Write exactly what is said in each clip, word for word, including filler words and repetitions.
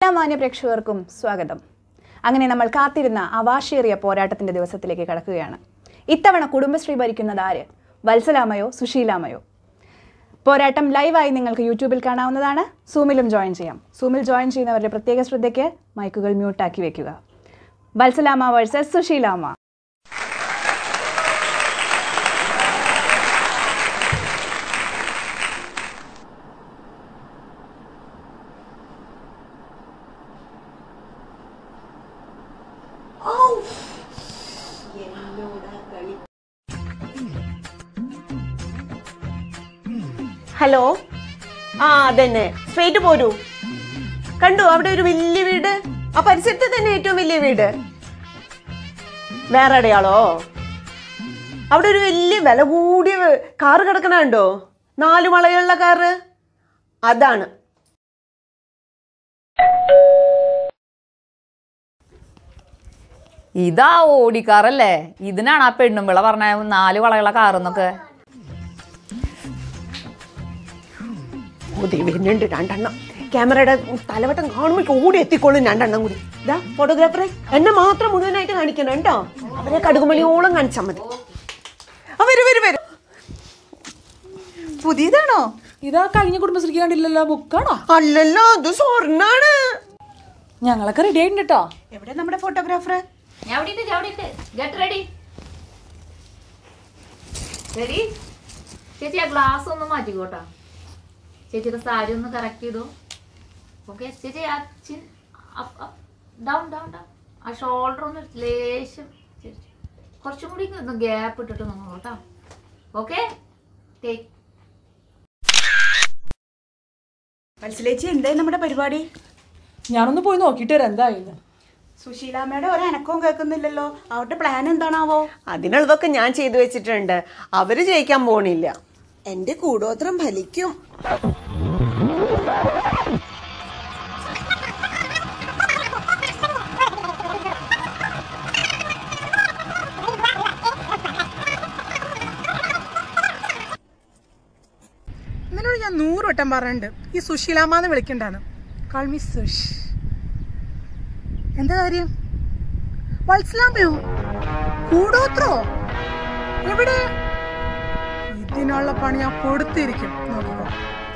എല്ലാ മാന്യ പ്രേക്ഷകർക്കും സ്വാഗതം. അങ്ങനെ നമ്മൾ കാത്തിരുന്ന ആവാശേറിയ പോരാട്ടത്തിന്റെ ദിവസത്തിലേക്ക് കടക്കുകയാണ്. ഇത്തവണ കുടുംബശ്രീ ഭരിക്കുന്നത് ആര്? വത്സലാമ്മയോ സുശീലാമ്മയോ? പോരാട്ടം ലൈവായി നിങ്ങൾക്ക് യൂട്യൂബിൽ കാണാവുന്നതാണ്. സൂമിലും ജോയിൻ ചെയ്യാം. സൂമിൽ ജോയിൻ ചെയ്യുന്നവരുടെ പ്രത്യേക ശ്രദ്ധയ്ക്ക് മൈക്കുകൾ മ്യൂട്ടാക്കി വെക്കുക. വത്സലാമ്മ വേഴ്സസ് സുശീലാമ്മ. ഹലോ, ആ അതന്നെ, സ്ട്രേറ്റ് പോരൂ. കണ്ടു അവിടെ ഒരു വലിയ വീട്, ആ പരിസരത്ത് തന്നെ ഏറ്റവും വലിയ വീട്. വേറെ എവിടെയാളോ? അവിടെ ഒരു വലിയ വില കൂടിയ കാറ് കിടക്കണുണ്ടോ? നാലു വളയുള്ള കാറ്, അതാണ്. ഇതാ ഓടിക്കാറല്ലേ? ഇതിനാണ് ആ പെണ്ണുമ്പിള പറഞ്ഞ നാല് വളയുള്ള കാറെന്നൊക്കെ. വരുന്നുണ്ട് രണ്ടെണ്ണം. ക്യാമറയുടെ തലവട്ടം കാണുമ്പോൾ ഓടി എത്തിക്കൊള്ളും രണ്ടെണ്ണം കൂടി. ഇതാ ഫോട്ടോഗ്രാഫറെ, എന്നെ മാത്രം മുഴുവനായിട്ട് കാണിക്കണം കേട്ടോ. അവരെ കടുകുമണിയോളം കാണിച്ചാൽ മതി. വരും വരും വരും. പുതിയതാണോ? ഇതാ കഴിഞ്ഞ കുടുംബശ്രീക്ക് കണ്ടില്ലല്ലോ, ബുക്കാണോ? അല്ലല്ലോ, അത് സ്വർണ്ണാണ്. ഞങ്ങളൊക്കെ റെഡി ആയിട്ടുണ്ട് കേട്ടോ. എവിടെ നമ്മുടെ ഫോട്ടോഗ്രാഫർ? ചേച്ചി ആ ഗ്ലാസ് ഒന്ന് മാറ്റിക്കോട്ടാ. ചേച്ചിയുടെ സാരി ഒന്ന് കറക്റ്റ് ചെയ്തു. ഓക്കെ ചേച്ചി, ആ ചിൻ ഡൗൺ ഡൗൺ ഡൗൺ ആ ഷോൾഡർ ഒന്ന് ലേശം കുറച്ചും കൂടി ഒന്ന് ഗ്യാപ്പ് ഇട്ടിട്ട് നിങ്ങൾ കേട്ടോ. Okay take. വത്സലേച്ചി, എന്തായി നമ്മുടെ പരിപാടി? ഞാനൊന്ന് പോയി നോക്കിട്ട് വരാം എന്തായാലും. സുശീലാമ്മയുടെ ഒരു അനക്കവും കേൾക്കുന്നില്ലല്ലോ. അവരുടെ പ്ലാൻ എന്താണാവോ? അതിനുള്ളതൊക്കെ ഞാൻ ചെയ്തു വെച്ചിട്ടുണ്ട്. അവര് ജയിക്കാൻ പോണില്ല. എന്റെ കൂടോത്രം ഫലിക്കും. എന്നോട് ഞാൻ നൂറ് വട്ടം പറഞ്ഞിട്ടുണ്ട് ഈ സുശീലാമ്മന്ന് വിളിക്കണ്ടാണ്. Call me സുഷ്. എന്താ കാര്യം? വത്സലാമ്മയോ? കൂടോത്രോ? എവിടെ? ഇതിനുള്ള പണി ഞാൻ കൊടുത്തിരിക്കും. നോക്കിക്കോ.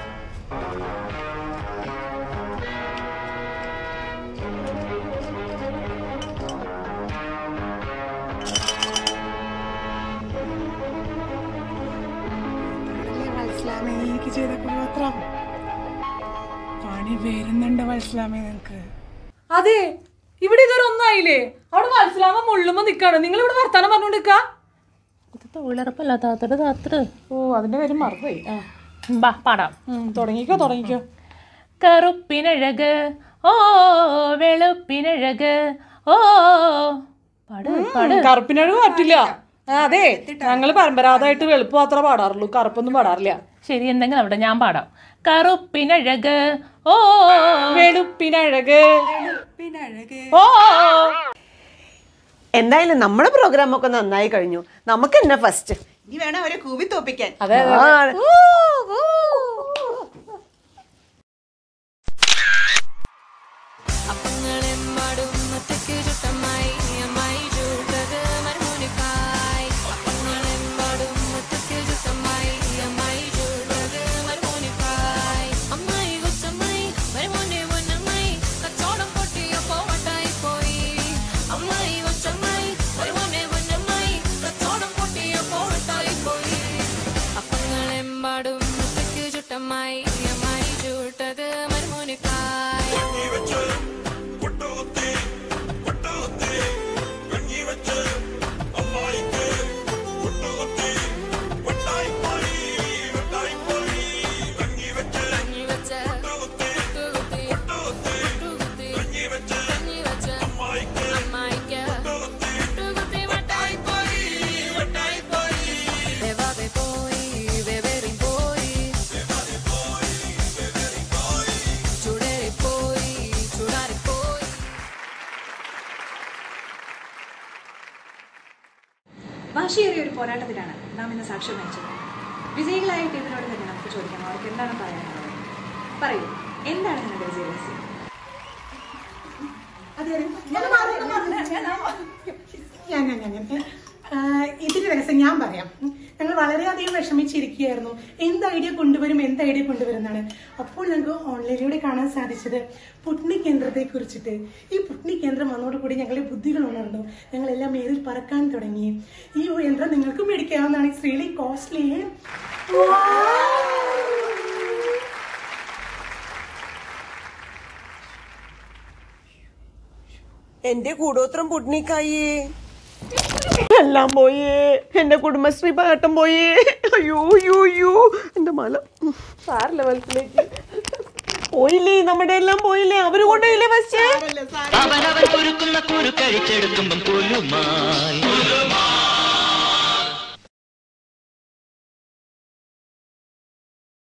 വത്സലാമ്മ, എനിക്ക് ചെയ്ത കൂടോത്രം പണി വരുന്നുണ്ട് വത്സലാമ്മ നിങ്ങക്ക്. അതെ, ഇവിടെ ഇതൊരു ഒന്നായില്ലേ? അവിടെ മനസ്സിലാവുമ്പോ മുള്ളുമ്പോ നിക്കാണ്. നിങ്ങൾ ഇവിടെ വർത്താനം പറഞ്ഞോണ്ടിരിക്ക. തൊഴിലുറപ്പല്ല താത്തയുടെ താത്ര. ഓ, അതിന്റെ പേര് മറന്നുപോയി. ബാ പാടാം. തുടങ്ങിക്കോ തുടങ്ങിക്കോ. കറുപ്പിനഴക് ഓ വെളുപ്പിനഴക് ഓ പാട് പാട്. കറുപ്പിനഴക് പറ്റില്ല. അതെ, ഞങ്ങള് പരമ്പരാഗതമായിട്ട് വെളുപ്പ് മാത്രമേ പാടാറുള്ളൂ, കറുപ്പൊന്നും പാടാറില്ല. ശരി, എന്തെങ്കിലും അവിടെ ഞാൻ പാടാം. കറുപ്പിനഴക് ഓ വെളുപ്പിനഴക് ഓ. എന്തായാലും നമ്മുടെ പ്രോഗ്രാം ഒക്കെ നന്നായി കഴിഞ്ഞു. നമുക്ക് തന്നെ ഫസ്റ്റ്. ഇനി വേണം അവരെ കൂവി തോപ്പിക്കാൻ. അതെ. വാശിയേറിയ ഒരു പോരാട്ടത്തിലാണ് നാം ഇന്ന് സാക്ഷ്യം വഹിച്ചത്. വിജയികളായ ടീമിനോട് തന്നെ നമുക്ക് ചോദിക്കാം അവർക്ക് എന്താണ് പറയാനുള്ളത്. പറയൂ, എന്താണ് നിങ്ങളുടെ വിജയരഹസ്യം? ഞാൻ ഞാൻ ഞാൻ ഇതിന്റെ രഹസ്യം ഞാൻ പറയാം. ഞങ്ങൾ വളരെയധികം വിഷമിച്ചിരിക്കുകയായിരുന്നു, എന്ത് ഐഡിയ കൊണ്ടുവരും എന്ത് ഐഡിയ കൊണ്ടുവരുന്നതാണ്. അപ്പോൾ ഞങ്ങൾക്ക് ഓൺലൈനിലൂടെ കാണാൻ സാധിച്ചത് പുട്നി കേന്ദ്രത്തെ കുറിച്ചിട്ട്. ഈ പുട്നി കേന്ദ്രം വന്നതോടുകൂടി ഞങ്ങളുടെ ബുദ്ധികൾ ഉണർന്നു, ഞങ്ങളെല്ലാം മേലിൽ പറക്കാൻ തുടങ്ങി. ഈ യന്ത്രം നിങ്ങൾക്കും മേടിക്കാവുന്നതാണ്. It's really costly. എന്റെ കൂടോത്രം പുട്നിക്കായേ, എല്ലാം പോയേ. എന്റെ കുടുംബശ്രീ പാട്ടം പോയേ. അയ്യോ അയ്യോ അയ്യോ എന്റെ മല സാർ ലെവൽസിലേക്ക് പോയില്ലേ, നമ്മുടെ എല്ലാം പോയില്ലേ. അവര് കൊണ്ടുപോയില്ലേ ഫസ്റ്റ്.